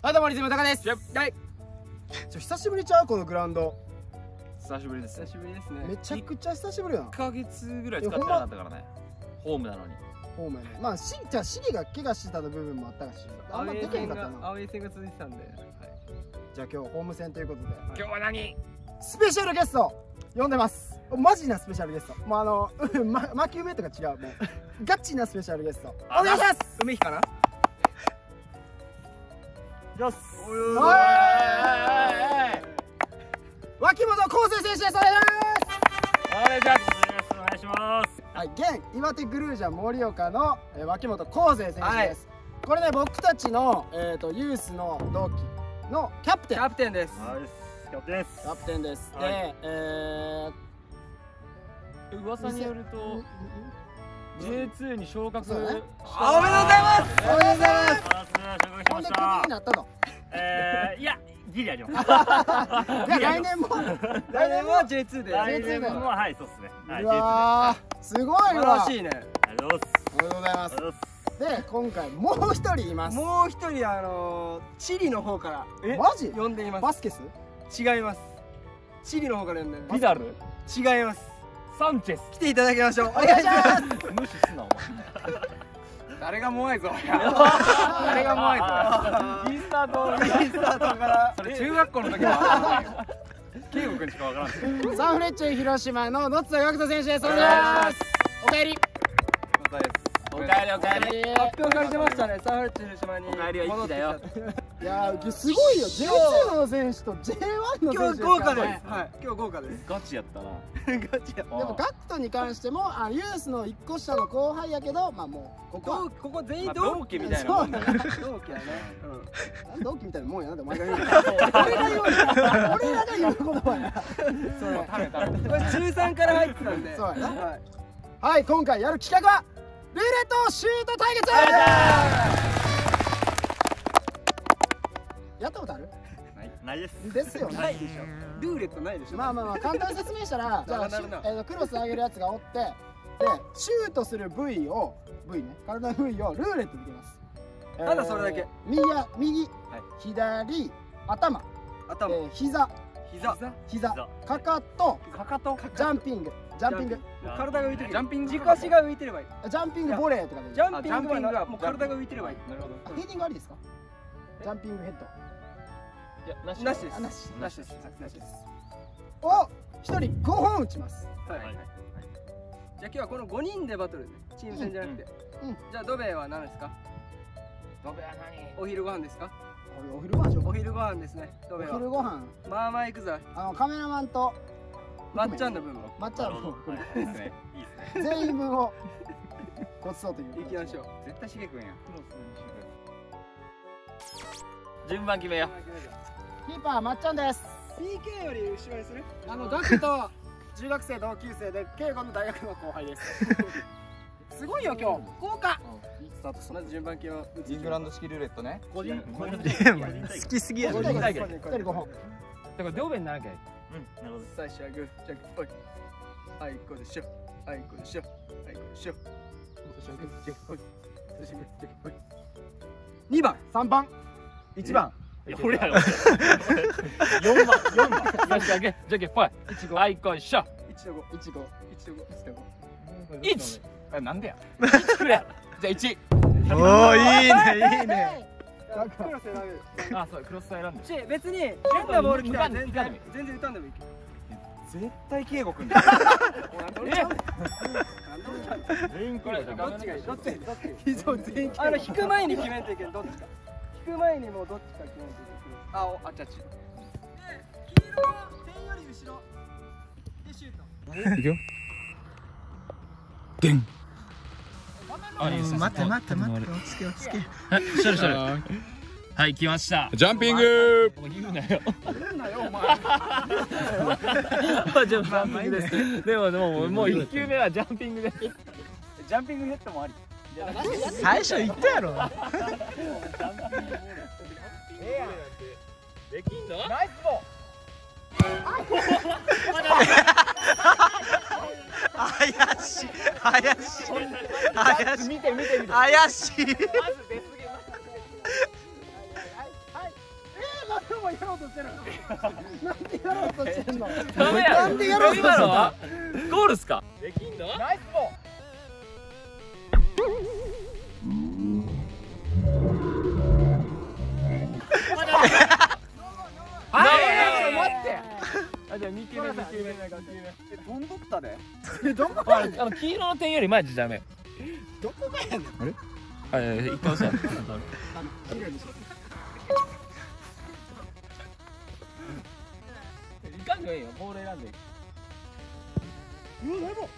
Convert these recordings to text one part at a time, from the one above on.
はい、どうもリズムたかです。 はい。 久しぶりちゃうこのグラウンド。 久しぶりです。久しぶりですね。 めちゃくちゃ久しぶりやな。 1ヶ月ぐらい使ってなかったからね。ホームなのに。 ホームやね。まあシゲが怪我してた部分もあったし、あんまできへんかったな。 アウェー戦が続いてたんで。はい。 じゃあ今日ホーム戦ということで。 今日は何？ スペシャルゲスト呼んでます。マジなスペシャルゲスト。もう魔球目とか違う。もうガチなスペシャルゲスト。お願いします。 梅木かな？よし。 脇本康生選手です。お願いします。 お願いします。 はい、現岩手グルージャ盛岡の脇本康生選手です。これね、僕たちのユースの同期のキャプテン。 キャプテンです。 キャプテンです。で、 噂によると J2 に昇格。おめでとうございます。 おめでとうございます。 昇格しほんでクビました。 になったの。 いや、ギリあります。 来年も J2 で。来年もはい、そうですね。 うわー、すごいわ。 素晴らしいね。ありがとうございます。 おめでとうございます。で、今回もう一人います。 もう一人チリの方からマジ呼んでいます。 バスケス？ 違います。チリの方から呼んでいます。 ビダル？ 違います。 サンチェス。 来ていただきましょう。お願いします。 無視すなお前。 誰がもわいぞ。 誰がもわいぞ。いいスタートから。それ中学校の時は。圭吾君しかわからん。 サンフレッチェ広島の野津田学人選手です。お願いします。おかえり。 おかえりおかえり。 発表されてましたね。サンフレッチェ広島におかえりは1期だよ。 いやー、すごいよ。J2 の選手と J1 の選手。 今日豪華です。はい。今日豪華です。 ガチやったな。 ガチや。 でもガクトに関してもユースの1個下の後輩やけど、まあもうここ全員同期みたいなもんだね。 同期やね。 同期みたいなもんやなってお前が言う。俺らが言う言葉や。それ。 これ中3から入ってたんで。 そうやな。はい、今回やる企画はルーレットシュート対決。やったことある？ ないです。 ですよね。 ないでしょ。ルーレットないでしょ。 まあ簡単に説明したら、じゃあクロス上げるやつがおって、でシュートする部位ね、体の部位をルーレットできます。 ただそれだけ。 右、左、頭、膝、かかと、ジャンピング。 体が浮いてる。 ジャンピング。 軸足が浮いてればいい。 ジャンピングボレーとかで。 ジャンピングはもう体が浮いてればいい。 ヘディングありですか？ジャンピングヘッド。 いや、なしです。なしです。 を1人5本打ちます。 はい。じゃあ今日はこの5人でバトルね。チーム戦じゃなくて。じゃあドベは何ですか？ ドベは何？ お昼ご飯ですか？ お昼ご飯でしょ。お昼ご飯ですね。ドベは。 お昼ご飯。 まあ行くぞ。 カメラマンとまっちゃんの分も。 まっちゃんの分。 いいですね。 全員分をごちそうという。 行きましょう。 絶対しげくんや。順番決めよう。キーパーまっちゃんです。 PK より後ろにする？ ガクと中学生同級生で敬吾の大学の後輩です。すごいよ今日。豪華。 まず順番決めよう。 イングランド式ルーレットね。 個人好きすぎや。 1人5本。 だからドベにならなきゃ。 なるほど。最初はグー、じゃんけんぽい。あいこでしょ。あいこでしょ。あいこでしょ。2番、 3番、 1番。 いや俺やろ。4番。じゃんけんぽい。あいこでしょ。1。なんでや。1くれ。じゃあ1。 おお、いいね。 クロス選べる。 あ、そうクロス選んで。 別に変なボール来たら全然打たんでもいい。 絶対敬吾くん。全員これどっちがいい？どっち？引く前に決めんといけん。どっちか。引く前にもうどっちか決めんといけん。あっち。で、黄色の点より後ろでシュート。 いくよ。でん。待って、落ち着け。 はい、来ました。 ジャンピング。 言うなよ、お前。ジャンピングです。でももう1球目はジャンピングです。ジャンピングヘッドもあり。 最初言ったやろ。 できんの？ ナイスボ怪しい。 はい、 もやろうとしてる。なんでやろうとしてんの。 ダメや。 なんでやろうとしてんの。 今のはゴールっすか。できんの？ ナイスボール。 はい。 待って。 あ、じゃあ2球目。 飛んどったで。 どこ黄色の点より前じゃダメ。 どこがやねん。 あれ？あ、いや一回押さない。 綺麗にしろ。 いかんでいいよ。ボール選んでいい。 うわ、でも。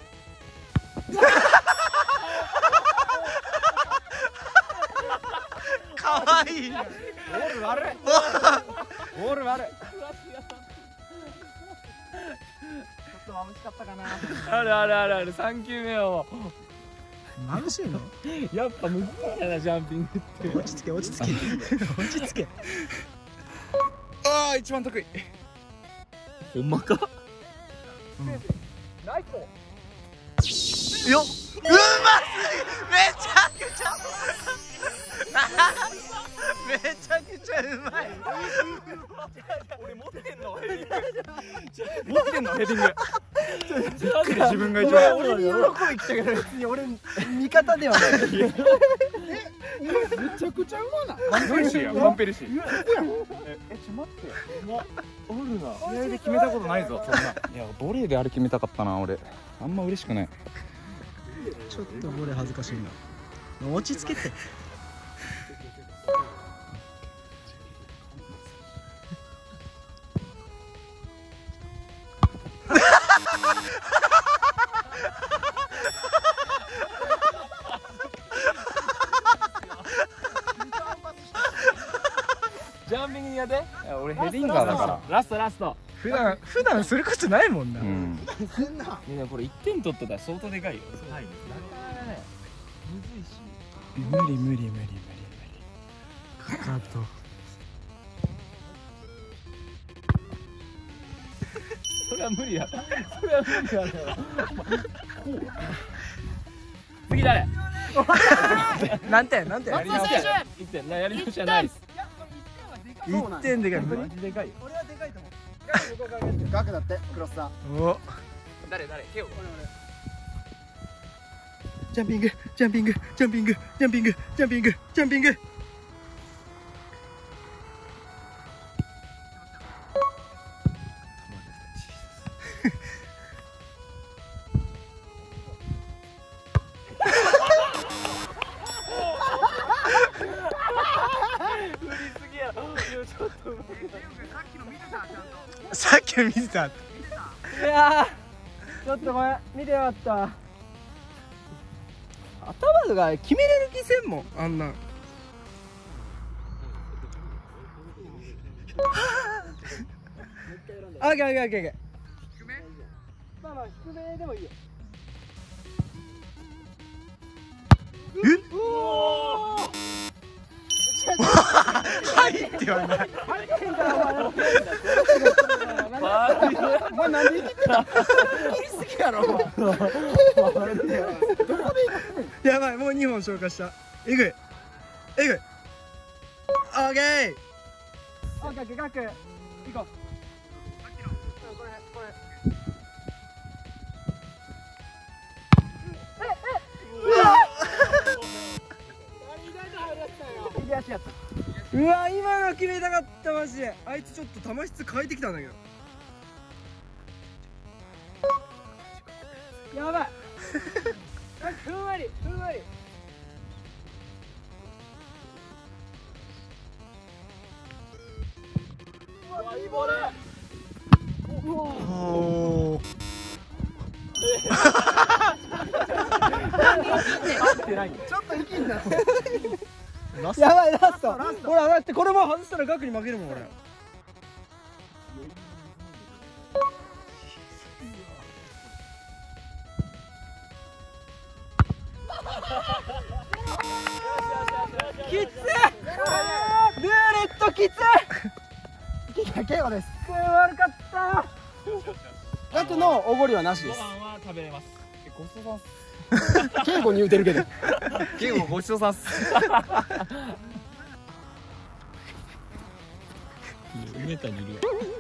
かわいい。 ボール悪い。ボール悪い。ちょっと眩しかったかな。 ある3球目はも眩しいの？ うやっぱむずいやなジャンピングって。 落ち着け落ち着け落ち着け。 ああ一番得意。ほんまか？ ナイス。 よっ、うますぎ、めちゃくちゃめちゃくちゃうまい。 俺持ってんのヘディング。持ってんのヘディング。自分が一番。 俺に喜び来たけど、別に俺味方ではない。めちゃくちゃうまない。 ワンペルシーや、ワンペルシー。ちょ待ってよ。おるな。試合で決めたことないぞ、そんな。いや、ボレーであれ決めたかったな、俺。あんま嬉しくない。 ちょっとボレ恥ずかしいな。落ち着けて。 ジャンピング苦手？俺ヘディンガーだから。ラスト。 普段することないもんな。 みんなこれ1点取ったら相当でかいよ。はい。 無理。かかと。 それは無理や。次誰？ 何点？ やり直しやり直しじゃないです。 1点でかい。 マジでかいよ。 俺はでかいと思う。ガクだってクロスさん。 お。 誰？ケオ。 ジャンピング。さっきの見てた。 いやー、ちょっとごめん、見てなかった。頭とか決めれる気せんもん、あんなん。オッケー。低め？まあ低めでもいいよ。 入ってはない。 お前なんで生きてんの？切りすぎやろ。 やばい、もう2本消化した。えぐい。オッケー。ガク。行こう。これ。うわ、今の決めたかったマジで。あいつちょっと球質変えてきたんだけど。やばい。ふんわり。うわ、いいボール。 おお。 ちょっと息になって。 やばい、ラスト。ほら、だってこれも外したらガクに負けるもん、俺。きつい。ルーレットきつい。 ケオです。 悪かった。 ガクのおごりはなしです。 ご飯は食べれます。ごちそうさんっす。 ケイゴに言うてるけど。 ケイゴごちそうさんっす。 梅谷いるよ。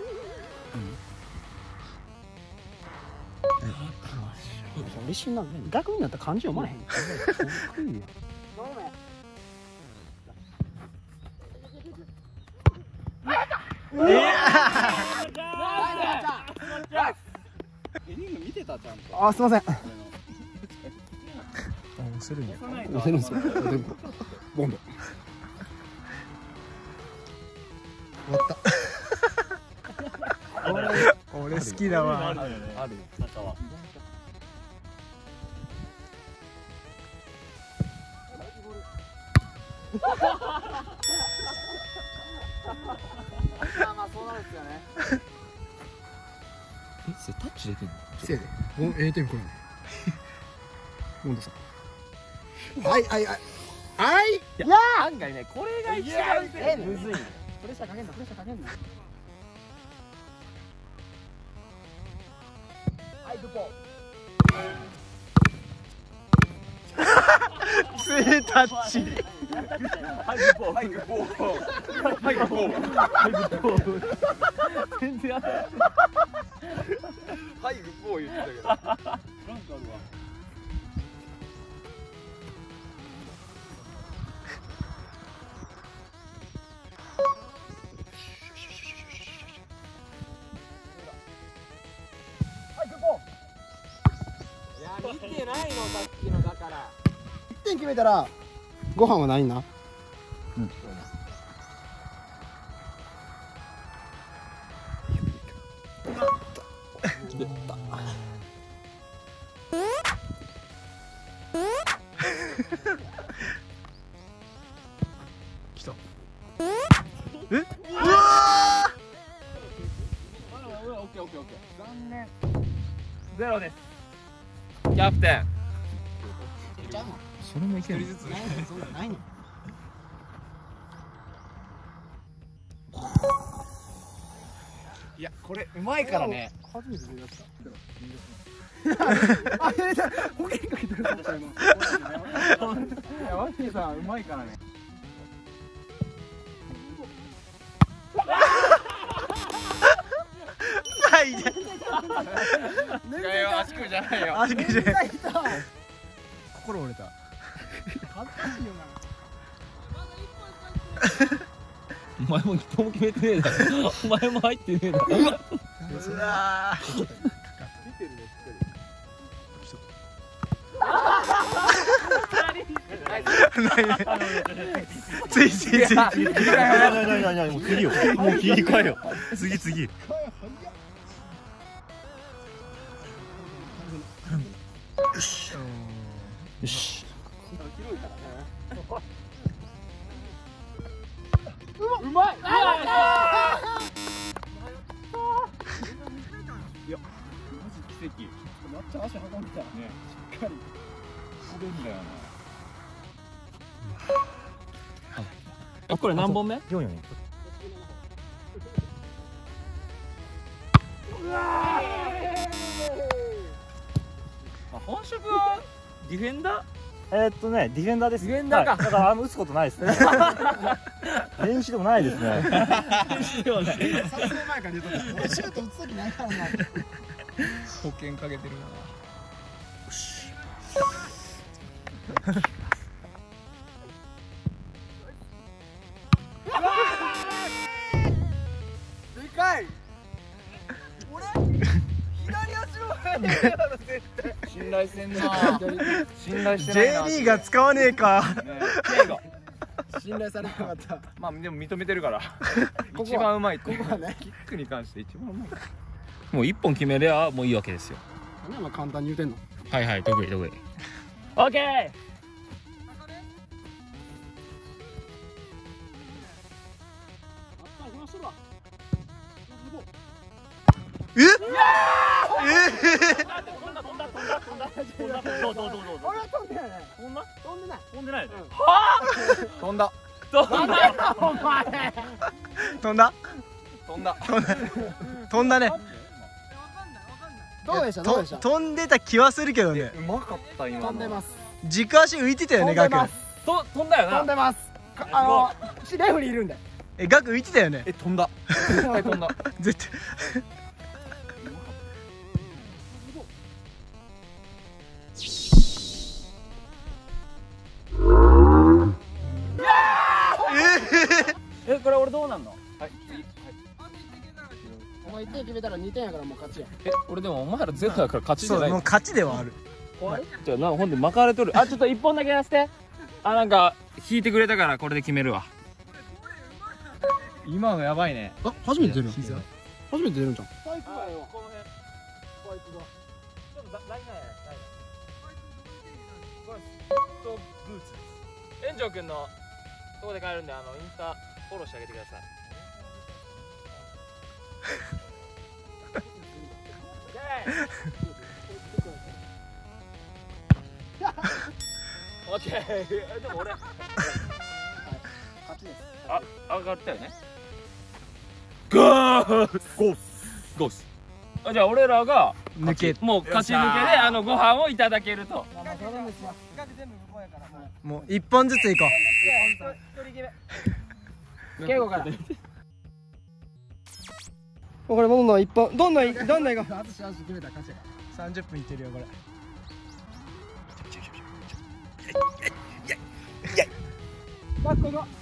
一瞬なんで逆になったら漢字読まれへん。 エニング見てたちゃんと。 あ、すいません。 するんや。 押せるんですよ。ボンド。終わった。 俺好きだわ。 ある中は。 まあそうなるんですよね。 それタッチできるの？ せいで。点これ。ボンドさん。はい。いや案外ね、これが一番むずい。 プレッシャーかけんな。はい、グポ。 ツータッチ。 はいグポー、はいグポー、はいグポー。全然当たらない。はいグポー言ってたけど。なんかあるわ。 見てないのさっきのだから 1点決めたらご飯は何な？ 来た。 うわー。オッケー。残念。ゼロです。キャプテン。 それもいける。 ないの。 いや、これうまいからね。 初めて出した。あ、入れた。保険かけてるかもしれない。 いや、ワッキーさんうまいからね。 はい。 違うよ、足首じゃないよ。 足首じゃない。心折れた。 恥ずかしいよな。 お前も一本も決めてねえだろ。お前も入ってねえだろ。 うわついもう次よ。もう切り替えよ。次。よし。 うまい。 いや、マジ奇跡。 めっちゃ足運んでた。 ね、 しっかり。 滑るんだよな。 あ、これ何本目 4よね。 本職はディフェンダディフェンダーです。 ディフェンダーかだから打つことないですね。練習でもないですね。 ーではない。 3年前から言うと俺シュート打つ時ないからな。 保険かけてるな。 でかい俺左足の速いやろ絶対信頼してんな。信頼してない J な。 リーが使わねえか。 ね、K が。 信頼されなかった。 まあでも認めてるから。 こは一番うまいって。 ここはね。 キックに関して一番うまい。 もう一本決めりゃもういいわけですよ。 何お前簡単に言うてんの。 はいはい、得意。オッケー。どう俺は飛んでないね。 飛んだ？ 飛んでない。 飛んでない。 飛んだ。 お前。 飛んだ飛んだね。 どうでしたどうでした。 飛んでた気はするけどね。 うまかった今の。 飛んでます。 軸足浮いてたよね、ガク。 飛んだよな。 飛んでます。レフリーいるんで。 ガク浮いてたよね。 飛んだ。絶対飛んだ。 絶対。 これ俺どうなんの？ はい。 お前1点決めたら2点やからもう勝ちや。 俺でもお前らゼロだから勝ちじそう、 ゃない。 もう勝ちではある。 じゃあほんで巻かれとる。ちょっと1本だけやらせて。なんか引いてくれたからこれで決めるわ。 今のやばいね。 あ、初めて出る。初めて出るんじゃん。 この辺。スパイクが。ちょっとライナーや。これストブーツです。園長くんのとこで買えるんでインスタフォローしてあげてください。オッケー。でも俺勝ちです。 上がったよね。ゴース。じゃあ俺らが抜け。 もう勝ち抜けでご飯をいただけると。 もう1本ずついこう。 敬語から。 これどんどん1本どんどんいこう。 私決めたら勝ちやか 30分いってるよこれ。 ら。ここ。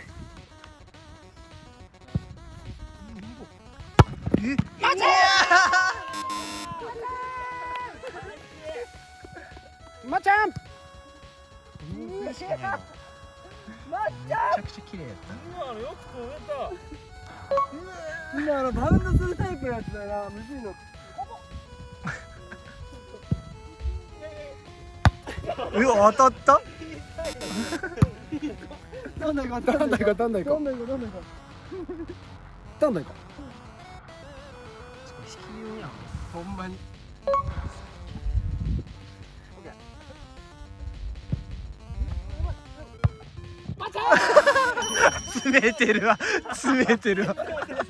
まっちゃん。 めちゃくちゃ綺麗やった。 今のよく飛べた。 今バウンドするタイプのやつだな。むずいの。うわ、当たった。 どんどん行こう。どんどん行こう。どんどん行こう。どんどん行こう。どんどん行こう。ほんまに。 詰めてるわ。詰めてるわ。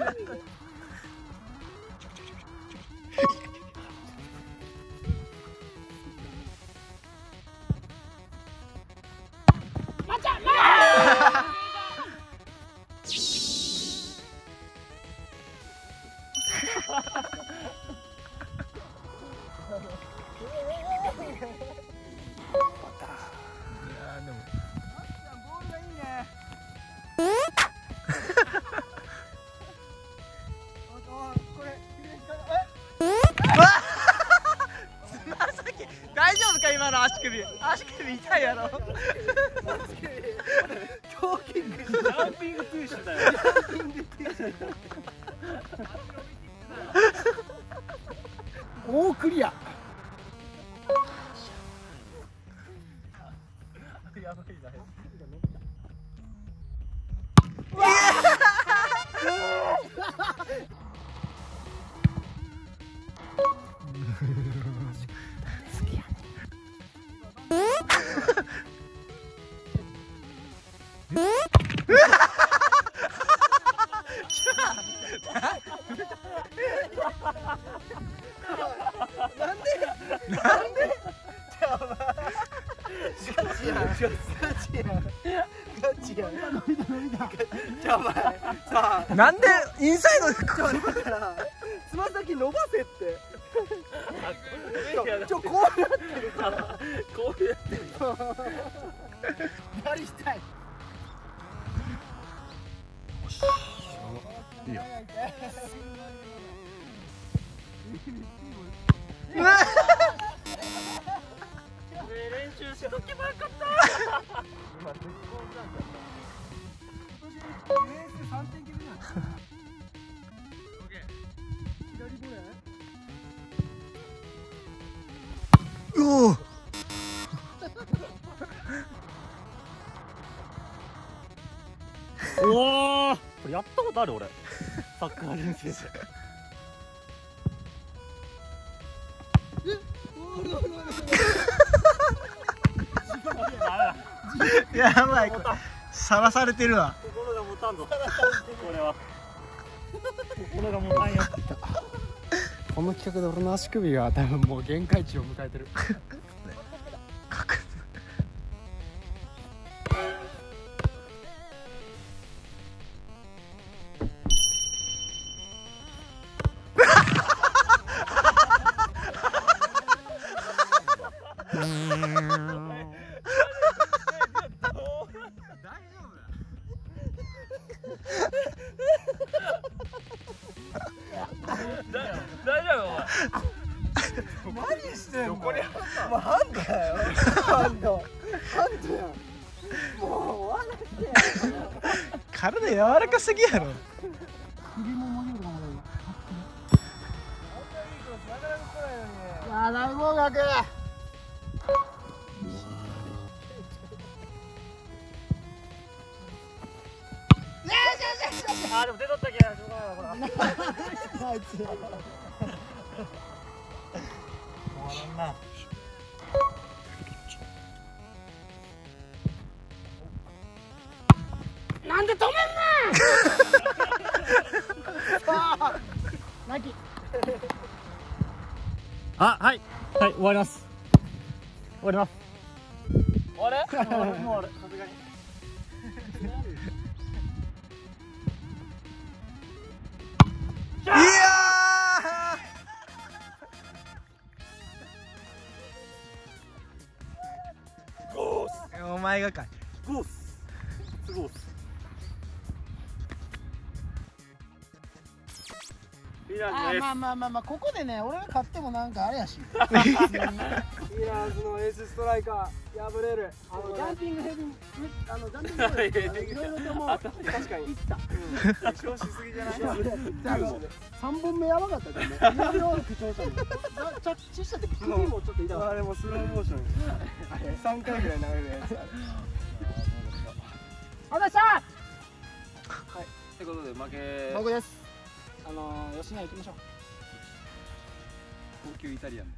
大丈夫か今の足首。足首痛いやろ。 ジャンピングトゥーシュだよ。 おークリア。なんでインサイドでつま先伸ばせって。こうやってるからこうやってる。やりたい。 いいよ。 練習しとけばよかった。 うお。 おお、これやったことある俺。サッカー練習で。 やばい、これさらされてるわ。 心が持たんぞ。これは。心が持たんよ。 この企画で俺の足首が多分もう限界値を迎えてる。 何してんの？これもうハンドだよ。ハンドやん。もう終わらせてよ。 体柔らかすぎやろ。 大合格。 あ、でも出とったけどしょうがないわ、ほら。 あいつ。終わらんな。 なんで止めん泣き。 あ、はい。はい、終わります。終わります。 あれ？ もうあれ、さすがに。 いやー、お前がかい。 ゴース。すごい。まあここでね、俺が勝ってもなんかあれやし。ミラーズのエースストライカー敗れる。ジャンピングヘビン、ジャンピングヘビン、いろいろとも確かにいった。調子しすぎじゃない？3本目やばかったじゃんね。2秒口調したの。着地した時首もちょっと痛かった。あれもスローモーション。3回ぐらい流れるやつ。ありがとうございました。はい。 ってことで負け。 僕です。吉野行きましょう。 高級イタリアン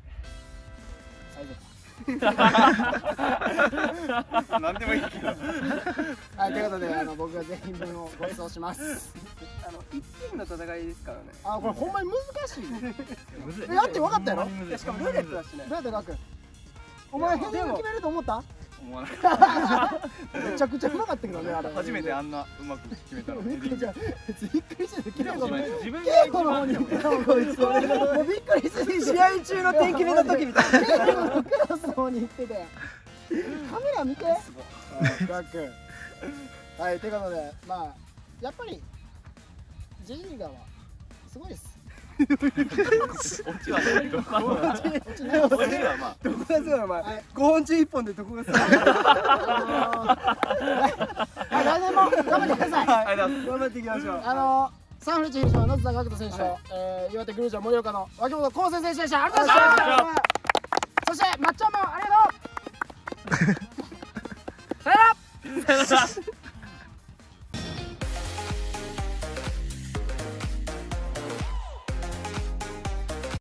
最後。 なんでもいいけど。 はい、ということで僕が全員分をご馳走します。 一点の戦いですからね。 あ、これほんまに難しい。だって分かったやろ。 しかもルーレットだしね。 どうやって書く？お前ヘディング決めると思った？ 思わなかっめちゃくちゃうまかったけどね、あれ。 た。初めてあんなうまく決めたの。 びっくりしてて、結構自分が稽古の方に行ってたもん、こいつ。もうびっくりして試合中の点決めた時みたいな。稽古のクラスの方に行ってて。カメラ見て。ガック。はい、ということで、まあやっぱり J リーガーはすごいです。 オチはないけど。オチはまあ。 どこがそうだお前。5本中1本でどこがそうだ。 はい、来年も頑張ってください。 頑張っていきましょう。 サンフレッチェ広島野津田角人選手と、岩手グルージョン盛岡の脇本康生選手でした。ありがとうございました。そしてまっちゃんもありがとう。さよなら。